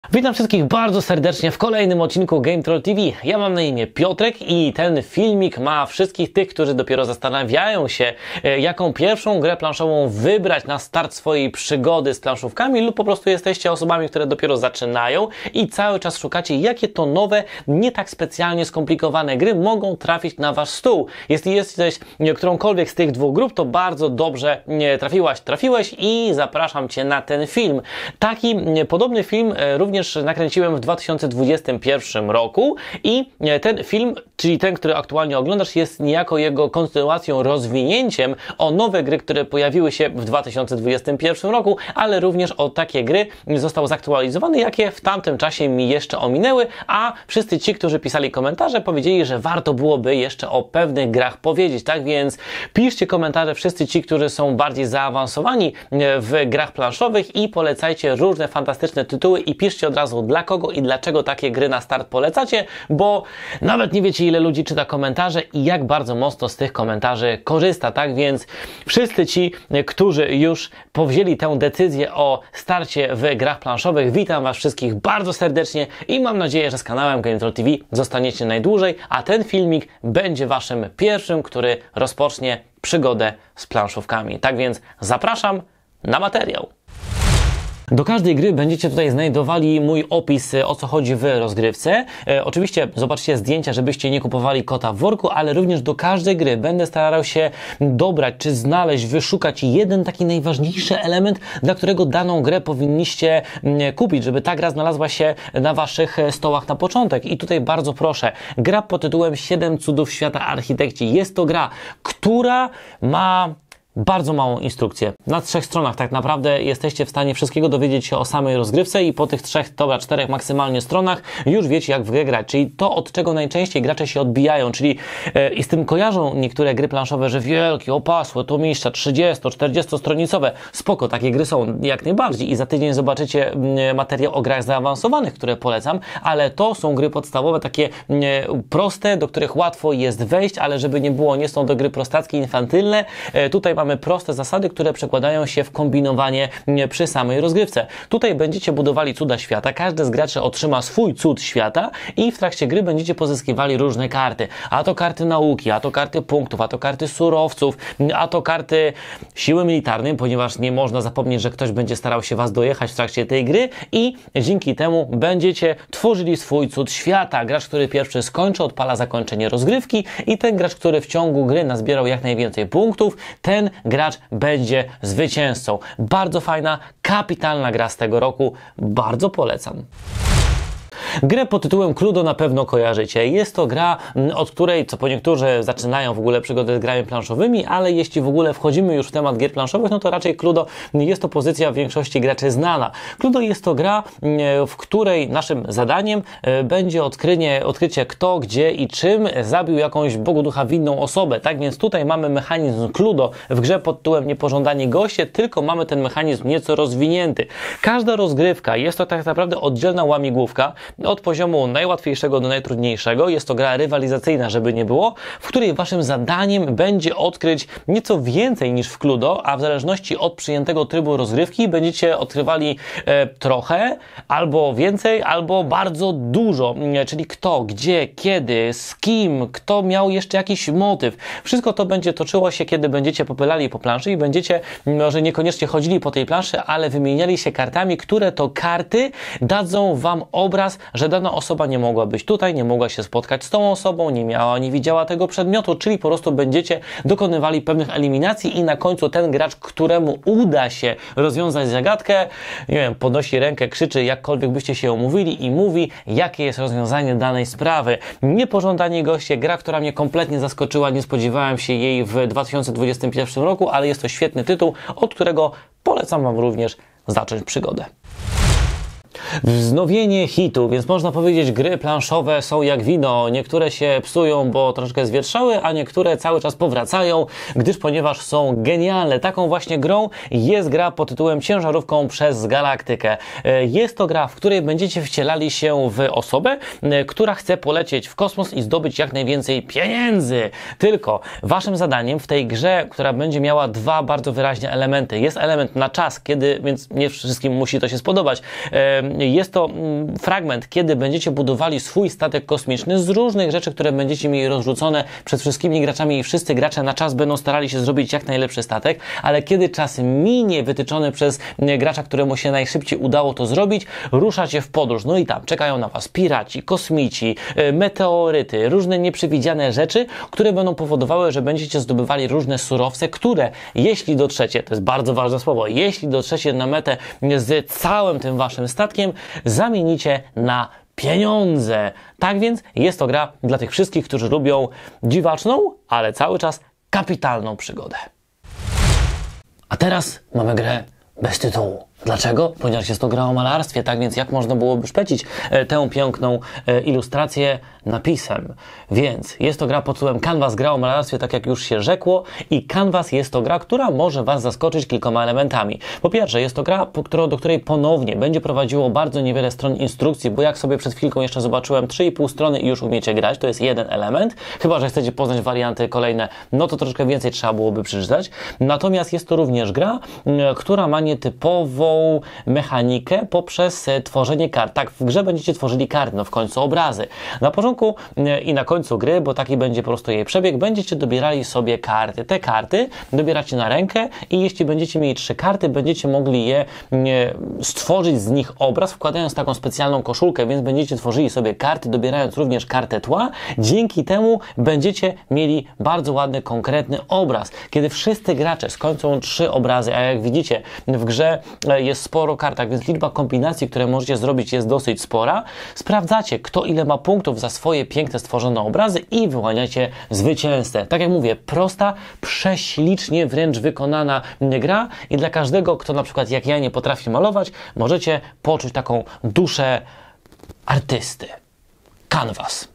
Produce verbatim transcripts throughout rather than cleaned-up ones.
Witam wszystkich bardzo serdecznie w kolejnym odcinku GameTroll T V. Ja mam na imię Piotrek i ten filmik ma wszystkich tych, którzy dopiero zastanawiają się, jaką pierwszą grę planszową wybrać na start swojej przygody z planszówkami, lub po prostu jesteście osobami, które dopiero zaczynają i cały czas szukacie, jakie to nowe, nie tak specjalnie skomplikowane gry mogą trafić na wasz stół. Jeśli jesteś którąkolwiek z tych dwóch grup, to bardzo dobrze trafiłaś, trafiłeś i zapraszam Cię na ten film. Taki podobny film również nakręciłem w dwa tysiące dwudziestym pierwszym roku i ten film, czyli ten, który aktualnie oglądasz, jest niejako jego kontynuacją, rozwinięciem o nowe gry, które pojawiły się w dwa tysiące dwudziestym pierwszym roku, ale również o takie gry został zaktualizowany, jakie w tamtym czasie mi jeszcze ominęły, a wszyscy ci, którzy pisali komentarze, powiedzieli, że warto byłoby jeszcze o pewnych grach powiedzieć. Tak więc piszcie komentarze wszyscy ci, którzy są bardziej zaawansowani w grach planszowych i polecajcie różne fantastyczne tytuły i piszcie od razu, dla kogo i dlaczego takie gry na start polecacie, bo nawet nie wiecie, ile ludzi czyta komentarze i jak bardzo mocno z tych komentarzy korzysta. Tak więc wszyscy ci, którzy już powzięli tę decyzję o starcie w grach planszowych, witam was wszystkich bardzo serdecznie i mam nadzieję, że z kanałem GameTroll T V zostaniecie najdłużej, a ten filmik będzie waszym pierwszym, który rozpocznie przygodę z planszówkami. Tak więc zapraszam na materiał. Do każdej gry będziecie tutaj znajdowali mój opis, o co chodzi w rozgrywce. E, oczywiście zobaczcie zdjęcia, żebyście nie kupowali kota w worku, ale również do każdej gry będę starał się dobrać, czy znaleźć, wyszukać jeden taki najważniejszy element, dla którego daną grę powinniście m, kupić, żeby ta gra znalazła się na waszych stołach na początek. I tutaj bardzo proszę, gra pod tytułem siedem cudów świata architekci. Jest to gra, która ma bardzo małą instrukcję. Na trzech stronach tak naprawdę jesteście w stanie wszystkiego dowiedzieć się o samej rozgrywce i po tych trzech, dobra, czterech maksymalnie stronach już wiecie, jak w grę grać. Czyli to, od czego najczęściej gracze się odbijają, czyli e, i z tym kojarzą niektóre gry planszowe, że wielkie, opasłe, tomiszcza, trzydziesto-czterdziestostronicowe. Spoko, takie gry są jak najbardziej i za tydzień zobaczycie m, materiał o grach zaawansowanych, które polecam, ale to są gry podstawowe, takie m, proste, do których łatwo jest wejść, ale żeby nie było, nie są to gry prostackie, infantylne. E, tutaj mamy proste zasady, które przekładają się w kombinowanie przy samej rozgrywce. Tutaj będziecie budowali cuda świata, każdy z graczy otrzyma swój cud świata i w trakcie gry będziecie pozyskiwali różne karty. A to karty nauki, a to karty punktów, a to karty surowców, a to karty siły militarnej, ponieważ nie można zapomnieć, że ktoś będzie starał się was dojechać w trakcie tej gry i dzięki temu będziecie tworzyli swój cud świata. Gracz, który pierwszy skończy, odpala zakończenie rozgrywki i ten gracz, który w ciągu gry nazbierał jak najwięcej punktów, ten gracz będzie zwycięzcą. Bardzo fajna, kapitalna gra z tego roku. Bardzo polecam. Grę pod tytułem Cluedo na pewno kojarzycie. Jest to gra, od której, co po niektórzy zaczynają w ogóle przygodę z grami planszowymi, ale jeśli w ogóle wchodzimy już w temat gier planszowych, no to raczej Cluedo jest to pozycja w większości graczy znana. Cluedo jest to gra, w której naszym zadaniem będzie odkrycie, odkrycie kto, gdzie i czym zabił jakąś Bogu ducha winną osobę. Tak więc tutaj mamy mechanizm Cluedo w grze pod tytułem Niepożądani goście, tylko mamy ten mechanizm nieco rozwinięty. Każda rozgrywka jest to tak naprawdę oddzielna łamigłówka, od poziomu najłatwiejszego do najtrudniejszego. Jest to gra rywalizacyjna, żeby nie było, w której waszym zadaniem będzie odkryć nieco więcej niż w Cluedo, a w zależności od przyjętego trybu rozgrywki będziecie odkrywali e, trochę, albo więcej, albo bardzo dużo. E, czyli kto, gdzie, kiedy, z kim, kto miał jeszcze jakiś motyw. Wszystko to będzie toczyło się, kiedy będziecie popylali po planszy i będziecie może niekoniecznie chodzili po tej planszy, ale wymieniali się kartami, które to karty dadzą wam obraz, że dana osoba nie mogła być tutaj, nie mogła się spotkać z tą osobą, nie miała, nie widziała tego przedmiotu, czyli po prostu będziecie dokonywali pewnych eliminacji i na końcu ten gracz, któremu uda się rozwiązać zagadkę, nie wiem, podnosi rękę, krzyczy, jakkolwiek byście się umówili i mówi, jakie jest rozwiązanie danej sprawy. Niepożądani goście, gra, która mnie kompletnie zaskoczyła, nie spodziewałem się jej w dwa tysiące dwudziestym pierwszym roku, ale jest to świetny tytuł, od którego polecam wam również zacząć przygodę. Wznowienie hitu, więc można powiedzieć, gry planszowe są jak wino. Niektóre się psują, bo troszkę zwietrzały, a niektóre cały czas powracają, gdyż ponieważ są genialne. Taką właśnie grą jest gra pod tytułem Ciężarówką przez Galaktykę. Jest to gra, w której będziecie wcielali się w osobę, która chce polecieć w kosmos i zdobyć jak najwięcej pieniędzy. Tylko waszym zadaniem w tej grze, która będzie miała dwa bardzo wyraźne elementy. Jest element na czas, kiedy, więc nie wszystkim musi to się spodobać, Jest to fragment, kiedy będziecie budowali swój statek kosmiczny z różnych rzeczy, które będziecie mieli rozrzucone przed wszystkimi graczami i wszyscy gracze na czas będą starali się zrobić jak najlepszy statek, ale kiedy czas minie wytyczony przez gracza, któremu się najszybciej udało to zrobić, ruszacie w podróż. No i tam czekają na was piraci, kosmici, meteoryty, różne nieprzewidziane rzeczy, które będą powodowały, że będziecie zdobywali różne surowce, które jeśli dotrzecie, to jest bardzo ważne słowo, jeśli dotrzecie na metę z całym tym waszym statkiem, zamienicie na pieniądze. Tak więc jest to gra dla tych wszystkich, którzy lubią dziwaczną, ale cały czas kapitalną przygodę. A teraz mamy grę bez tytułu. Dlaczego? Ponieważ jest to gra o malarstwie, tak więc jak można byłoby szpecić e, tę piękną e, ilustrację napisem? Więc jest to gra pod tytułem Canvas, gra o malarstwie, tak jak już się rzekło, i Canvas jest to gra, która może was zaskoczyć kilkoma elementami. Po pierwsze, jest to gra, po którą, do której ponownie będzie prowadziło bardzo niewiele stron instrukcji, bo jak sobie przed chwilką jeszcze zobaczyłem, trzy i pół strony i już umiecie grać, to jest jeden element. Chyba że chcecie poznać warianty kolejne, no to troszkę więcej trzeba byłoby przeczytać. Natomiast jest to również gra, e, która ma nietypową mechanikę poprzez tworzenie kart. Tak, w grze będziecie tworzyli karty, no w końcu obrazy. Na początku i na końcu gry, bo taki będzie po prostu jej przebieg, będziecie dobierali sobie karty. Te karty dobieracie na rękę i jeśli będziecie mieli trzy karty, będziecie mogli je stworzyć z nich obraz, wkładając taką specjalną koszulkę, więc będziecie tworzyli sobie karty, dobierając również kartę tła. Dzięki temu będziecie mieli bardzo ładny, konkretny obraz. Kiedy wszyscy gracze skończą trzy obrazy, a jak widzicie w grze jest sporo kart, tak więc liczba kombinacji, które możecie zrobić, jest dosyć spora. Sprawdzacie, kto ile ma punktów za swoje piękne stworzone obrazy i wyłaniacie zwycięzcę. Tak jak mówię, prosta, prześlicznie wręcz wykonana gra i dla każdego, kto na przykład jak ja nie potrafi malować, możecie poczuć taką duszę artysty. Canvas.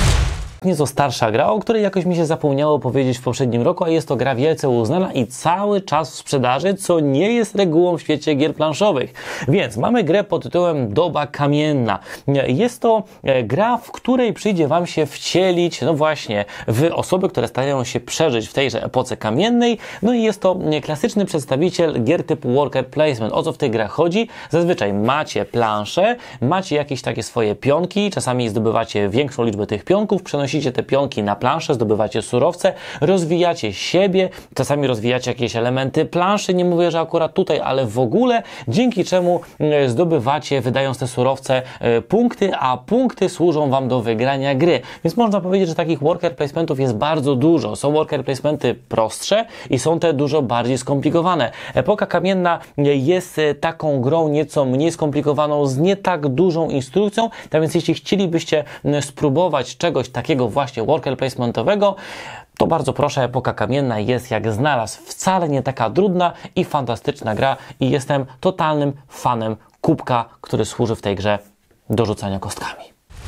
Nieco starsza gra, o której jakoś mi się zapomniało powiedzieć w poprzednim roku, a jest to gra wielce uznana i cały czas w sprzedaży, co nie jest regułą w świecie gier planszowych. Więc mamy grę pod tytułem Doba Kamienna. Jest to gra, w której przyjdzie wam się wcielić, no właśnie, w osoby, które starają się przeżyć w tejże epoce kamiennej. No i jest to klasyczny przedstawiciel gier typu worker placement. O co w tej grach chodzi? Zazwyczaj macie planszę, macie jakieś takie swoje pionki, czasami zdobywacie większą liczbę tych pionków, przenosicie te pionki na planszę, zdobywacie surowce, rozwijacie siebie, czasami rozwijacie jakieś elementy planszy, nie mówię, że akurat tutaj, ale w ogóle, dzięki czemu zdobywacie, wydając te surowce, punkty, a punkty służą wam do wygrania gry. Więc można powiedzieć, że takich worker placementów jest bardzo dużo. Są worker placementy prostsze i są te dużo bardziej skomplikowane. Epoka kamienna jest taką grą nieco mniej skomplikowaną, z nie tak dużą instrukcją, tak więc jeśli chcielibyście spróbować czegoś takiego właśnie worker placementowego, to bardzo proszę, Epoka Kamienna jest jak znalazł. Wcale nie taka trudna i fantastyczna gra i jestem totalnym fanem kubka, który służy w tej grze do rzucania kostkami.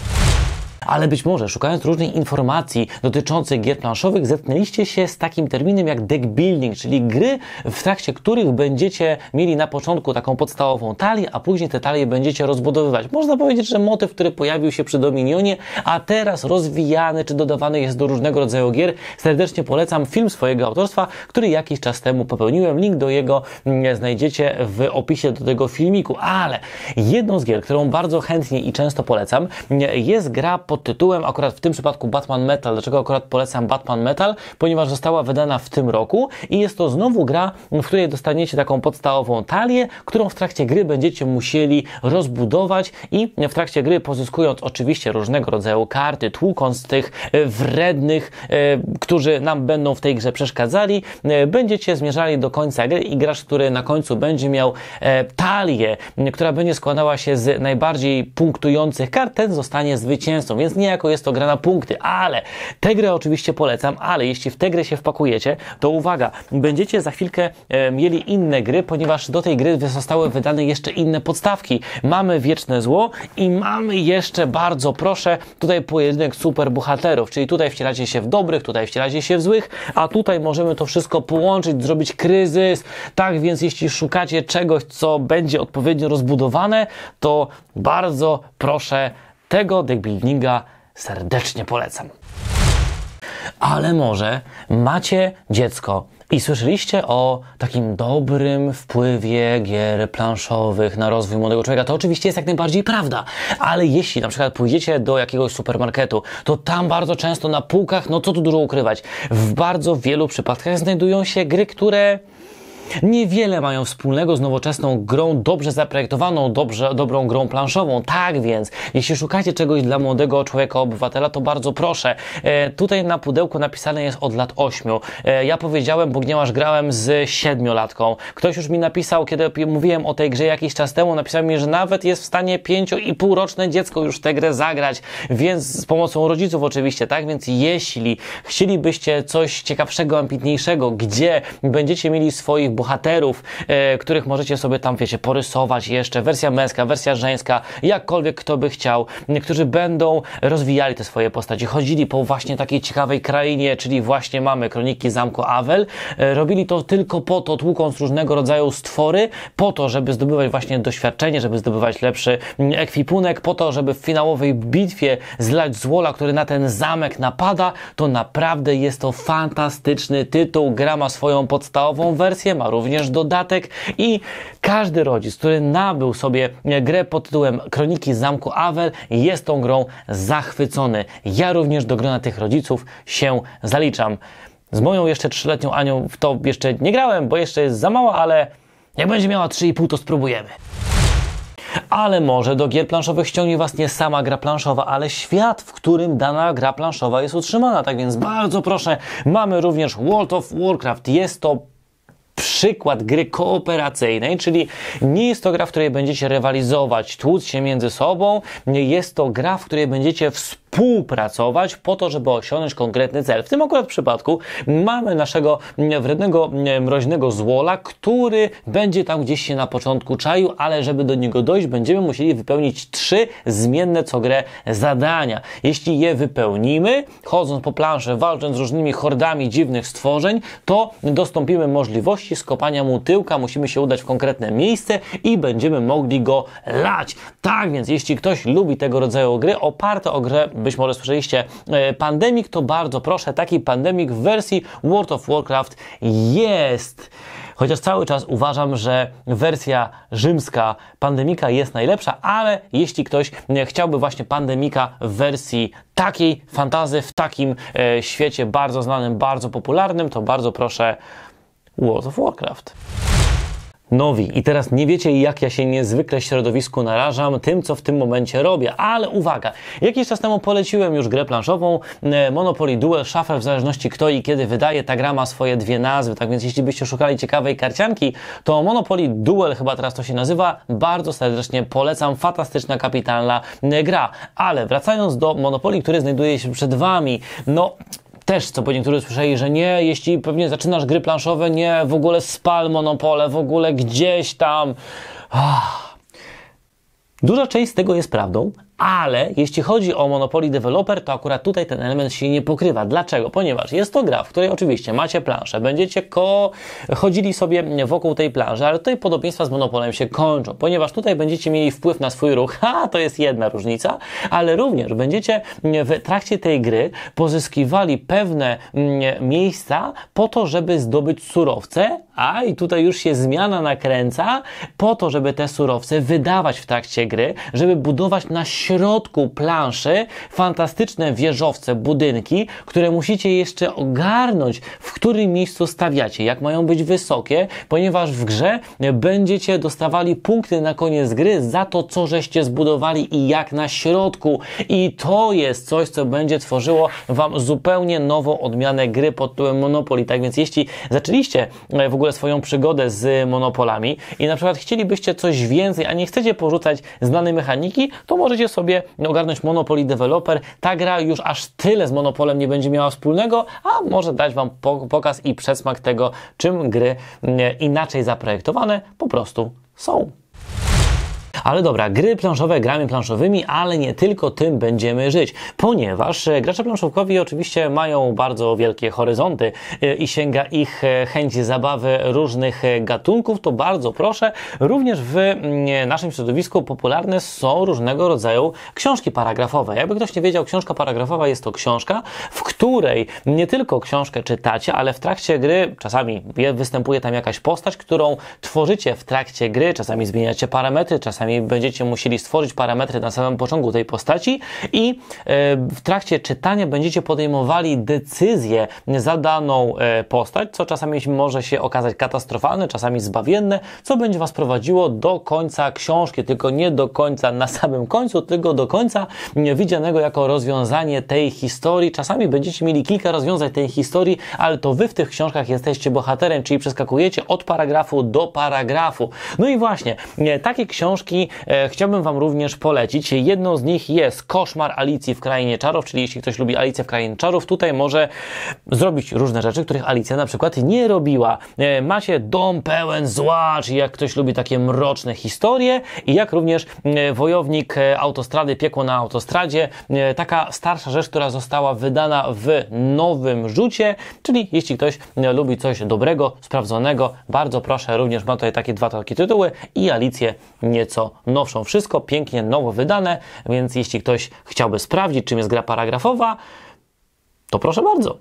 Ale być może, szukając różnych informacji dotyczących gier planszowych, zetknęliście się z takim terminem jak deck building, czyli gry, w trakcie których będziecie mieli na początku taką podstawową talię, a później te talie będziecie rozbudowywać. Można powiedzieć, że motyw, który pojawił się przy Dominionie, a teraz rozwijany czy dodawany jest do różnego rodzaju gier. Serdecznie polecam film swojego autorstwa, który jakiś czas temu popełniłem. Link do jego znajdziecie w opisie do tego filmiku. Ale jedną z gier, którą bardzo chętnie i często polecam, jest gra pod tytułem, akurat w tym przypadku Batman Metal. Dlaczego akurat polecam Batman Metal? Ponieważ została wydana w tym roku i jest to znowu gra, w której dostaniecie taką podstawową talię, którą w trakcie gry będziecie musieli rozbudować i w trakcie gry, pozyskując oczywiście różnego rodzaju karty, tłukąc tych wrednych, e, którzy nam będą w tej grze przeszkadzali, e, będziecie zmierzali do końca gry i gracz, który na końcu będzie miał e, talię, która będzie składała się z najbardziej punktujących kart, ten zostanie zwycięzcą. Więc niejako jest to gra na punkty, ale tę grę oczywiście polecam, ale jeśli w tę grę się wpakujecie, to uwaga, będziecie za chwilkę e, mieli inne gry, ponieważ do tej gry zostały wydane jeszcze inne podstawki. Mamy Wieczne Zło i mamy jeszcze, bardzo proszę, tutaj pojedynek superbohaterów, czyli tutaj wcielacie się w dobrych, tutaj wcielacie się w złych, a tutaj możemy to wszystko połączyć, zrobić kryzys. Tak więc jeśli szukacie czegoś, co będzie odpowiednio rozbudowane, to bardzo proszę, tego deckbuildinga serdecznie polecam. Ale może macie dziecko I słyszeliście o takim dobrym wpływie gier planszowych na rozwój młodego człowieka. To oczywiście jest jak najbardziej prawda, ale jeśli na przykład pójdziecie do jakiegoś supermarketu, to tam bardzo często na półkach, no co tu dużo ukrywać, w bardzo wielu przypadkach znajdują się gry, które niewiele mają wspólnego z nowoczesną grą, dobrze zaprojektowaną, dobrze, dobrą grą planszową. Tak więc, jeśli szukacie czegoś dla młodego człowieka, obywatela, to bardzo proszę. E, tutaj na pudełku napisane jest od lat ośmiu. E, ja powiedziałem, ponieważ grałem z siedmiolatką. Ktoś już mi napisał, kiedy mówiłem o tej grze jakiś czas temu, napisał mi, że nawet jest w stanie pięcio i pół roczne dziecko już w tę grę zagrać, więc z pomocą rodziców oczywiście, tak? Więc jeśli chcielibyście coś ciekawszego, ambitniejszego, gdzie będziecie mieli swoich bohaterów, e, których możecie sobie tam, wiecie, porysować jeszcze, wersja męska, wersja żeńska, jakkolwiek kto by chciał, którzy będą rozwijali te swoje postaci, chodzili po właśnie takiej ciekawej krainie, czyli właśnie mamy Kroniki Zamku Avel, e, robili to tylko po to, tłukąc różnego rodzaju stwory, po to, żeby zdobywać właśnie doświadczenie, żeby zdobywać lepszy ekwipunek, po to, żeby w finałowej bitwie zlać złola, który na ten zamek napada. To naprawdę jest to fantastyczny tytuł, gra ma swoją podstawową wersję, ma również dodatek i każdy rodzic, który nabył sobie grę pod tytułem Kroniki Zamku Avel, jest tą grą zachwycony. Ja również do grona tych rodziców się zaliczam. Z moją jeszcze trzyletnią Anią w to jeszcze nie grałem, bo jeszcze jest za mała, ale jak będzie miała trzy i pół, to spróbujemy. Ale może do gier planszowych ściągnie was nie sama gra planszowa, ale świat, w którym dana gra planszowa jest utrzymana. Tak więc bardzo proszę, mamy również World of Warcraft. Jest to przykład gry kooperacyjnej, czyli nie jest to gra, w której będziecie rywalizować, tłuc się między sobą, jest to gra, w której będziecie współpracować po to, żeby osiągnąć konkretny cel. W tym akurat przypadku mamy naszego wrednego, mroźnego złola, który będzie tam gdzieś się na początku czaił, ale żeby do niego dojść, będziemy musieli wypełnić trzy zmienne co grę zadania. Jeśli je wypełnimy, chodząc po planszy, walcząc z różnymi hordami dziwnych stworzeń, to dostąpimy możliwości skopania mu tyłka, musimy się udać w konkretne miejsce i będziemy mogli go lać. Tak więc, jeśli ktoś lubi tego rodzaju gry oparte o grę, być może słyszeliście, e, Pandemic, to bardzo proszę, taki Pandemic w wersji World of Warcraft jest. Chociaż cały czas uważam, że wersja rzymska Pandemika jest najlepsza, ale jeśli ktoś chciałby właśnie Pandemika w wersji takiej fantasy, w takim e, świecie bardzo znanym, bardzo popularnym, to bardzo proszę World of Warcraft. Nowi. I teraz nie wiecie, jak ja się niezwykle środowisku narażam tym, co w tym momencie robię. Ale uwaga, jakiś czas temu poleciłem już grę planszową Monopoly Duel Shuffle, w zależności kto i kiedy wydaje. Ta gra ma swoje dwie nazwy, tak więc jeśli byście szukali ciekawej karcianki, to Monopoly Duel, chyba teraz to się nazywa, bardzo serdecznie polecam. Fantastyczna, kapitalna gra. Ale wracając do Monopoly, który znajduje się przed wami, no... Też, co po niektórych słyszeli, że nie, jeśli pewnie zaczynasz gry planszowe, nie, w ogóle spal Monopole, w ogóle gdzieś tam. Ah. Duża część z tego jest prawdą, ale jeśli chodzi o Monopoly Developer, to akurat tutaj ten element się nie pokrywa. Dlaczego? Ponieważ jest to gra, w której oczywiście macie planszę, będziecie ko chodzili sobie wokół tej planszy, ale tutaj podobieństwa z Monopolem się kończą, ponieważ tutaj będziecie mieli wpływ na swój ruch, ha, to jest jedna różnica, ale również będziecie w trakcie tej gry pozyskiwali pewne mm, miejsca po to, żeby zdobyć surowce, a i tutaj już się zmiana nakręca, po to, żeby te surowce wydawać w trakcie gry, żeby budować na środku planszy fantastyczne wieżowce, budynki, które musicie jeszcze ogarnąć, w którym miejscu stawiacie, jak mają być wysokie, ponieważ w grze będziecie dostawali punkty na koniec gry za to, co żeście zbudowali i jak na środku. I to jest coś, co będzie tworzyło wam zupełnie nową odmianę gry pod tytułem Monopoly. Tak więc jeśli zaczęliście w ogóle swoją przygodę z monopolami i na przykład chcielibyście coś więcej, a nie chcecie porzucać znanej mechaniki, to możecie sobie ogarnąć Monopoly Developer. Ta gra już aż tyle z Monopolem nie będzie miała wspólnego, a może dać wam pokaz i przedsmak tego, czym gry inaczej zaprojektowane po prostu są. Ale dobra, gry planszowe gramy planszowymi, ale nie tylko tym będziemy żyć, ponieważ gracze planszówkowi oczywiście mają bardzo wielkie horyzonty i sięga ich chęć zabawy różnych gatunków, to bardzo proszę, również w naszym środowisku popularne są różnego rodzaju książki paragrafowe. Jakby ktoś nie wiedział, książka paragrafowa jest to książka, w której nie tylko książkę czytacie, ale w trakcie gry czasami występuje tam jakaś postać, którą tworzycie w trakcie gry, czasami zmieniacie parametry, czasami będziecie musieli stworzyć parametry na samym początku tej postaci i w trakcie czytania będziecie podejmowali decyzję za daną postać, co czasami może się okazać katastrofalne, czasami zbawienne, co będzie Was prowadziło do końca książki, tylko nie do końca na samym końcu, tylko do końca widzianego jako rozwiązanie tej historii. Czasami będziecie mieli kilka rozwiązań tej historii, ale to Wy w tych książkach jesteście bohaterem, czyli przeskakujecie od paragrafu do paragrafu. No i właśnie, takie książki e, chciałbym Wam również polecić. Jedną z nich jest Koszmar Alicji w Krainie Czarów, czyli jeśli ktoś lubi Alicję w Krainie Czarów, tutaj może zrobić różne rzeczy, których Alicja na przykład nie robiła. E, macie dom pełen zła, czyli jak ktoś lubi takie mroczne historie i jak również e, Wojownik Autostrady, Piekło na autostradzie, e, taka starsza rzecz, która została wydana w nowym rzucie, czyli jeśli ktoś e, lubi coś dobrego, sprawdzonego, bardzo proszę, również ma tutaj takie dwa takie tytuły i Alicję nieco nowszą. Wszystko pięknie nowo wydane, więc jeśli ktoś chciałby sprawdzić, czym jest gra paragrafowa, to proszę bardzo.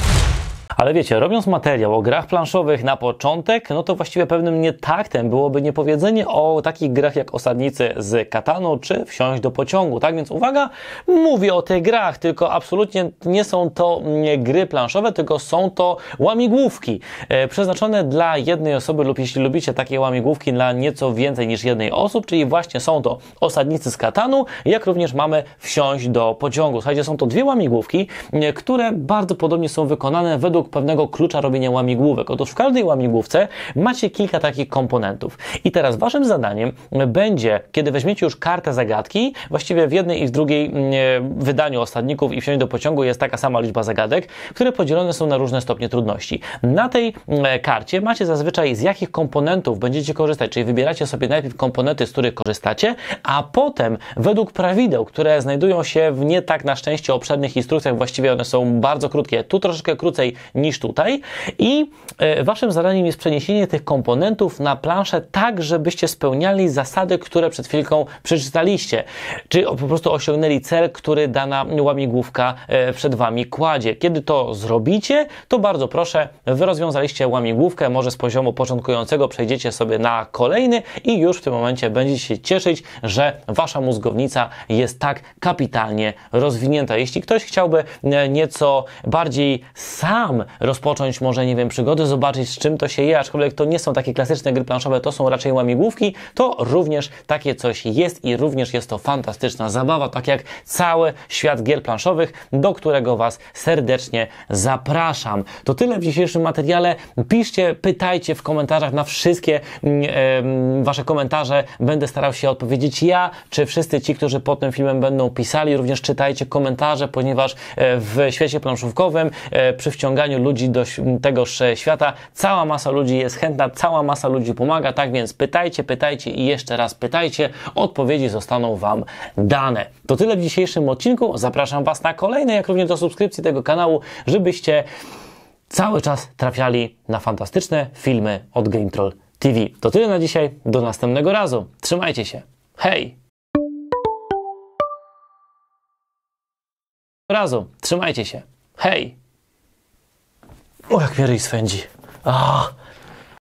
Ale wiecie, robiąc materiał o grach planszowych na początek, no to właściwie pewnym nietaktem byłoby niepowiedzenie o takich grach jak Osadnicy z Katanu czy Wsiąść do pociągu. Tak więc uwaga, mówię o tych grach, tylko absolutnie nie są to nie gry planszowe, tylko są to łamigłówki e, przeznaczone dla jednej osoby lub jeśli lubicie takie łamigłówki dla nieco więcej niż jednej osób, czyli właśnie są to Osadnicy z Katanu, jak również mamy Wsiąść do pociągu. Słuchajcie, są to dwie łamigłówki, e, które bardzo podobnie są wykonane według pewnego klucza robienia łamigłówek. Otóż w każdej łamigłówce macie kilka takich komponentów. I teraz waszym zadaniem będzie, kiedy weźmiecie już kartę zagadki, właściwie w jednej i w drugiej wydaniu Osadników i Wsiąść do pociągu jest taka sama liczba zagadek, które podzielone są na różne stopnie trudności. Na tej karcie macie zazwyczaj z jakich komponentów będziecie korzystać, czyli wybieracie sobie najpierw komponenty, z których korzystacie, a potem według prawideł, które znajdują się w nie tak na szczęście obszernych instrukcjach, właściwie one są bardzo krótkie, tu troszeczkę krócej niż tutaj i e, waszym zadaniem jest przeniesienie tych komponentów na planszę tak, żebyście spełniali zasady, które przed chwilką przeczytaliście, czy po prostu osiągnęli cel, który dana łamigłówka e, przed wami kładzie. Kiedy to zrobicie, to bardzo proszę, wy rozwiązaliście łamigłówkę, może z poziomu początkującego przejdziecie sobie na kolejny i już w tym momencie będziecie się cieszyć, że wasza mózgownica jest tak kapitalnie rozwinięta. Jeśli ktoś chciałby e, nieco bardziej sam rozpocząć może, nie wiem, przygody, zobaczyć z czym to się je, aczkolwiek to nie są takie klasyczne gry planszowe, to są raczej łamigłówki, to również takie coś jest i również jest to fantastyczna zabawa, tak jak cały świat gier planszowych, do którego Was serdecznie zapraszam. To tyle w dzisiejszym materiale. Piszcie, pytajcie w komentarzach na wszystkie e, Wasze komentarze. Będę starał się odpowiedzieć ja, czy wszyscy ci, którzy pod tym filmem będą pisali. Również czytajcie komentarze, ponieważ w świecie planszówkowym e, przy wciąganiu ludzi do tegoż świata cała masa ludzi jest chętna, cała masa ludzi pomaga, tak więc pytajcie, pytajcie i jeszcze raz pytajcie, odpowiedzi zostaną Wam dane. To tyle w dzisiejszym odcinku, zapraszam Was na kolejne, jak również do subskrypcji tego kanału, żebyście cały czas trafiali na fantastyczne filmy od GameTroll T V. To tyle na dzisiaj, do następnego razu, trzymajcie się, hej! Razu, trzymajcie się, hej! O, jak mnie ryj swędzi. Ah.